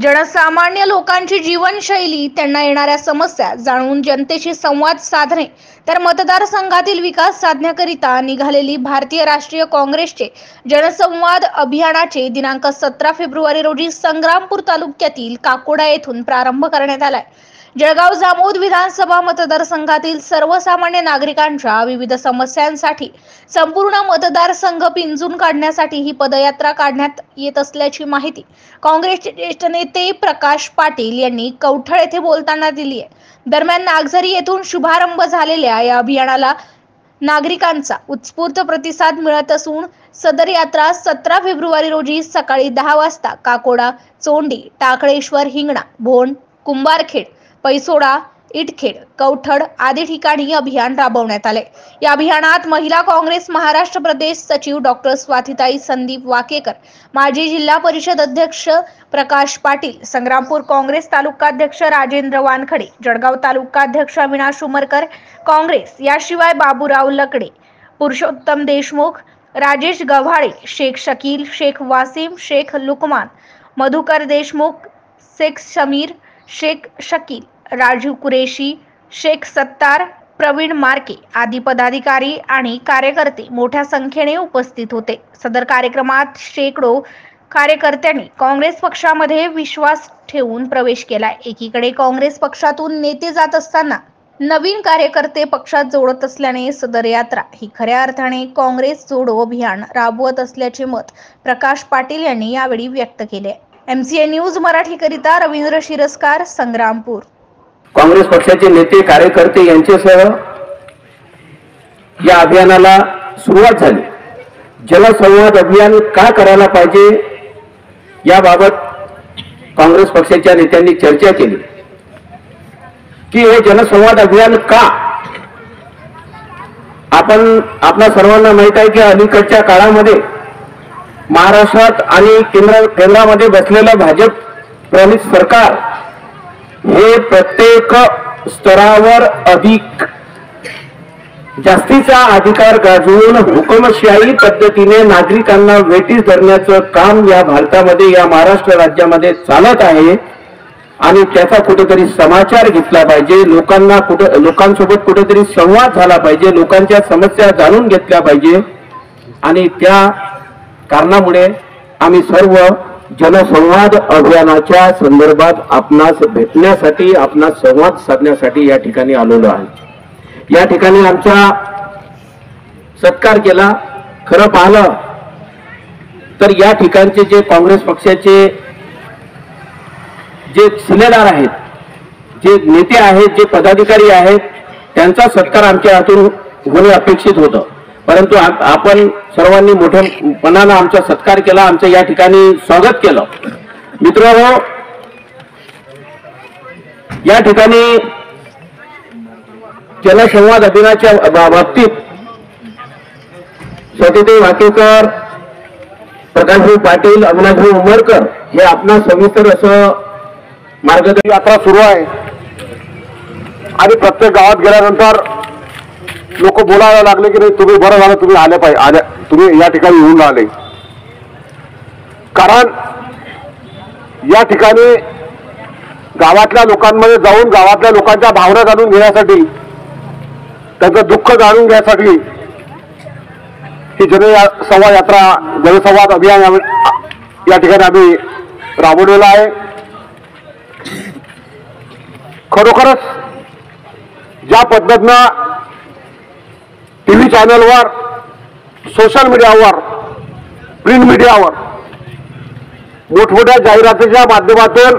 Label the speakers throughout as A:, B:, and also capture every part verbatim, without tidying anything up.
A: जनसामान्य लोकांची जीवनशैली, त्यांना येणाऱ्या समस्या जाणून जनतेशी संवाद साधणे, तर मतदारसंघातील विकास साधण्याकरिता निघालेली भारतीय राष्ट्रीय काँग्रेसचे जनसंवाद अभियानाचे दिनांक सतरा फेब्रुवारी रोजी संग्रामपूर तालुक्यातील काकोडा येथून प्रारंभ करण्यात आलाय। जळगाव जामोद विधानसभा मतदारसंघातील सर्वसामान्य नागरिकांच्या विविध समस्यांसाठी संपूर्ण मतदारसंघ पिंजून काढण्यासाठी ही पदयात्रा काढण्यात येत असल्याची माहिती काँग्रेसचे ज्येष्ठ नेते प्रकाश पाटील यांनी कवठळ येथे बोलताना दिली आहे। दरम्यान नागझरी येथून शुभारंभ झालेल्या या अभियानाला नागरिकांचा उत्स्फूर्त प्रतिसाद मिळत असून सदर यात्रा सतरा फेब्रुवारी रोजी सकाळी दहा वाजता काकोडा, चोंडी, टाकळेश्वर, हिंगणा, भोंड, कुंभारखेड, पैसोडा, इटखेड, कवठड आदी ठिकाणी अभियान राबवण्यात आले। या अभियानात महिला काँग्रेस महाराष्ट्र प्रदेश सचिव डॉक्टर स्वातीताई संदीप वाकेकर, माजी जिल्हा परिषद अध्यक्ष प्रकाश पाटील, संग्रामपूर काँग्रेस तालुकाध्यक्ष राजेंद्र वानखडे, जळगाव तालुकाध्यक्ष अविनाश उमरकर काँग्रेस, याशिवाय बाबूराव लकडे, पुरुषोत्तम देशमुख, राजेश गव्हाळे, शेख शकील, शेख वासिम, शेख लुकमान, मधुकर देशमुख, शेख समीर, शेख शकील, राजू कुरेशी, शेख सत्तार, प्रवीण मार्के आदी पदाधिकारी आणि कार्यकर्ते मोठ्या संख्येने उपस्थित होते। सदर कार्यक्रमात शेकडो कार्यकर्त्यांनी काँग्रेस पक्षामध्ये विश्वास ठेवून प्रवेश केलाय। एकीकडे काँग्रेस पक्षातून नेते जात असताना नवीन कार्यकर्ते पक्षात जोडत असल्याने सदर यात्रा ही खऱ्या अर्थाने काँग्रेस जोडो अभियान राबवत असल्याचे मत प्रकाश पाटील यांनी यावेळी व्यक्त केले। एमसीए न्यूज मराठी करिता रवींद्र शिरस्कार, संग्रामपूर।
B: काँग्रेस पक्षाचे नेते कार्यकर्ते यांच्यासह या अभियानाला सुरुवात झाली। जनसंवाद अभियान का करायला पाहिजे याबाबत काँग्रेस पक्षाच्या नेत्यांनी चर्चा केली की हे जनसंवाद अभियान का। आपण आपल्या सर्वांना माहित आहे की अलीकडच्या काळामध्ये महाराष्ट्रात आणि केंद्र केंद्रामध्ये बसलेलं भाजप प्रणित सरकार हे प्रत्येक स्तरावर अधिक जास्तीचा अधिकार गाजवून हुकुमशाही पद्धतीने नागरिकांना वेठीस धरण्याचं काम या भारतामध्ये, या महाराष्ट्र राज्यामध्ये चालत आहे आणि त्याचा कुठेतरी समाचार घेतला पाहिजे। लोकांना कुठे लोकांसोबत कुठेतरी संवाद झाला पाहिजे, लोकांच्या समस्या जाणून घेतल्या पाहिजे आणि त्या कारणामुळे आम्ही सर्व जनसंवाद अभियानाच्या संदर्भात आपणास भेटण्यासाठी, आपणास संवाद साधण्यासाठी या ठिकाणी आलेलो आहे। या ठिकाणी आमचा सत्कार केला। खरं पाहिलं तर या ठिकाणचे जे काँग्रेस पक्षाचे जे शिलेदार आहेत, जे नेते आहेत, जे पदाधिकारी आहेत, त्यांचा सत्कार आमच्या हातून होणे अपेक्षित होतं, परंतु आपण सर्वांनी मोठ्यापणानं आमचा सत्कार केला, आमचं या ठिकाणी स्वागत केलं। मित्रांनो, या ठिकाणी जनसंवाद अभियानाच्या बाबतीत स्वातीताई वाकेकर, प्रकाशभाऊ पाटील, अविनाशभाऊ उमरकर हे आपणा सविस्तर असं मार्गदर्शन
C: यात्रा सुरू आहे आणि प्रत्येक गावात गेल्यानंतर लोक बोलायला लागले की नाही तुम्ही बरं झालं तुम्ही आले पाहिजे, आले तुम्ही या ठिकाणी येऊन आले। कारण या ठिकाणी गावातल्या लोकांमध्ये जाऊन गावातल्या लोकांच्या भावना जाणून घेण्यासाठी, त्यांचं दुःख जाणून घेण्यासाठी ही जनसंवाद यात्रा, जनसंवाद अभियान या ठिकाणी आम्ही राबवलेलं आहे। खरोखरच ज्या पद्धतीनं टीव्ही चॅनलवर, सोशल मीडियावर, प्रिंट मीडियावर मोठमोठ्या जाहिरातीच्या माध्यमातून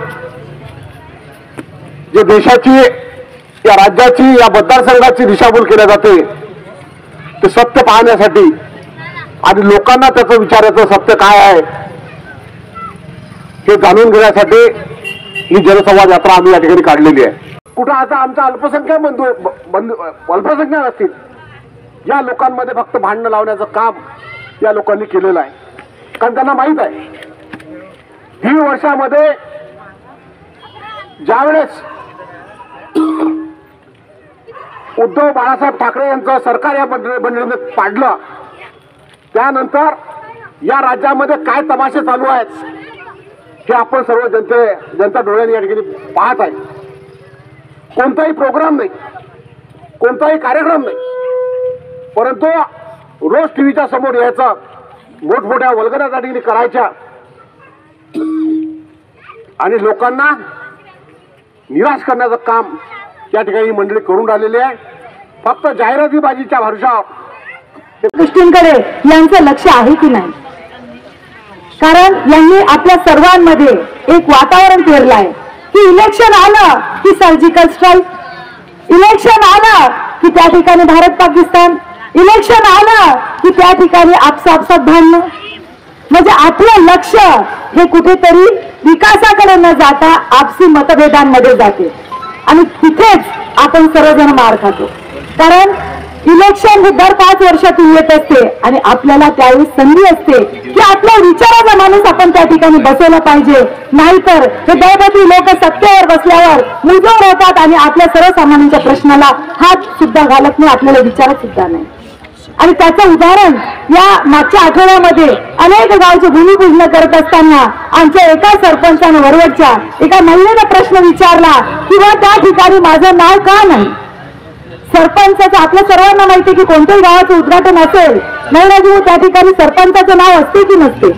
C: जे देशाची, या राज्याची, या मतदारसंघाची दिशाभूल केली जाते ते सत्य पाहण्यासाठी आणि लोकांना त्याचं विचारायचं सत्य काय आहे हे जाणून घेण्यासाठी ही जनसंवाद यात्रा आम्ही या ठिकाणी काढलेली आहे। कुठं आता आमचा अल्पसंख्याक बंधू बंधू अल्पसंख्याक असतील, या लोकांमध्ये फक्त भांडणं लावण्याचं काम या लोकांनी केलेलं आहे। कारण त्यांना माहित आहे दीड वर्षामध्ये ज्यावेळेस उद्धव बाळासाहेब ठाकरे यांचं सरकार या मंडळीने पाडलं, त्यानंतर या राज्यामध्ये काय तमाशे चालू आहेत हे आपण सर्व जनते जनता डोळ्यांनी या ठिकाणी पाहत आहे. कोणताही प्रोग्राम नाही, कोणताही कार्यक्रम नाही, परंतु रोज टीव्हीच्या समोर यायचं, मोठमोठ्या वल्गना त्या ठिकाणी करायच्या आणि लोकांना निराश करण्याचं काम या ठिकाणी मंडळी करून राहिलेली आहे. फक्त जाहिरातीबाजीच्या भरवशावर
D: गोष्टींकडे यांचं लक्ष आहे की नाही, कारण यांनी आपल्या सर्वांमध्ये एक वातावरण पेरलं आहे की इलेक्शन आलं की सर्जिकल स्ट्राईक, इलेक्शन आलं की त्या ठिकाणी भारत पाकिस्तान, इलेक्शन आलं की त्या ठिकाणी आपसा आपसात भांडणं. म्हणजे आपलं लक्ष हे कुठेतरी विकासाकडे न जाता आपसी मतभेदांमध्ये जाते आणि तिथेच आपण सर्वजण मार खातो. कारण इलेक्शन हे दर पाच वर्षातून येत असते आणि आपल्याला त्यावेळी संधी असते की आपल्या विचाराचा माणूस आपण त्या ठिकाणी बसवला पाहिजे. नाहीतर हे दैवती लोक सत्तेवर बसल्यावर मुजोर होतात आणि आपल्या सर्वसामान्यांच्या प्रश्नाला हात सुद्धा घालत नाही, आपल्याला विचारत सुद्धा नाही. आणि त्याचं उदाहरण या मागच्या आठवड्यामध्ये अनेक गावचे भूमिपूजन करत असताना आमच्या एका सरपंचानं वरवटच्या एका महिलेनं प्रश्न विचारला किंवा त्या ठिकाणी माझं नाव का नाही. सरपंचाचं आपल्या सर्वांना माहिती की कोणत्याही गावाचं उद्घाटन असेल नाही राजू त्या ठिकाणी सरपंचाचं नाव असते की नसते,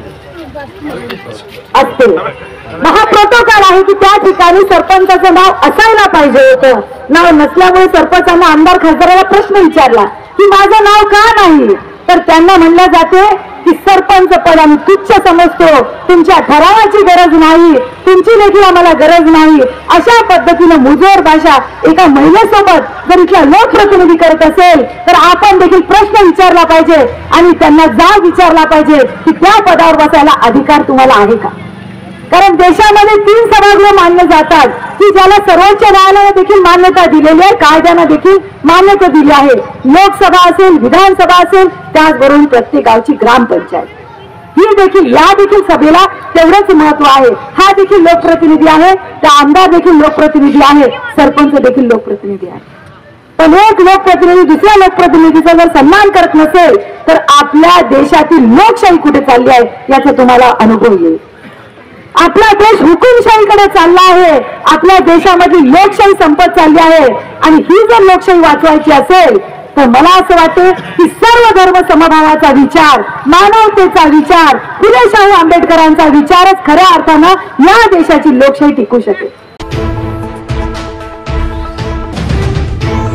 D: असते. हा प्रोटोकॉल आहे की त्या ठिकाणी सरपंचाचं नाव असायला पाहिजे होतं. नाव नसल्यामुळे सरपंचांना आमदार खासदाराला प्रश्न विचारला की माझं नाव का नाही, तर त्यांना म्हणलं जाते की सरपंच पद आम्ही तुच्छ समजतो, तुमच्या ठरावाची गरज नाही, तुमची देखील आम्हाला गरज नाही. अशा पद्धतीने मुजोर भाषा एका महिलेसोबत जर इथला लोकप्रतिनिधी करत असेल तर आपण देखील प्रश्न विचारला पाहिजे आणि त्यांना जाब विचारला पाहिजे की त्या पदावर बसायला अधिकार तुम्हाला आहे का. कारण देशामध्ये तीन सभागृह मानले जातात की ज्याला सर्वोच्च न्यायालयाने देखील मान्यता दिलेली आहे, कायद्यानं देखील मान्यता दिली आहे. लोकसभा असेल, विधानसभा असेल, त्याचबरोबर प्रत्येक गावची ग्रामपंचायत ही देखील, या देखील सभेला तेवढंच महत्व आहे. हा देखील लोकप्रतिनिधी आहे, त्या आमदार देखील लोकप्रतिनिधी आहे, सरपंच देखील लोकप्रतिनिधी आहे. पण एक लोकप्रतिनिधी दुसऱ्या लोकप्रतिनिधीचा जर सन्मान करत नसेल तर आपल्या देशातील लोकशाही कुठे चालली आहे याचा तुम्हाला अनुभव येईल. आपला देश हुकुमशाहीकडे चालला आहे, आपल्या देशामधील लोकशाही संपत चालली आहे आणि ही जर लोकशाही वाचवायची असेल तर मला असं वाटतं की सर्व धर्म समभावाचा विचार, मानवतेचा विचार, फुले शाहू आंबेडकरांचा विचारच खऱ्या अर्थानं या देशाची लोकशाही टिकू शकेल.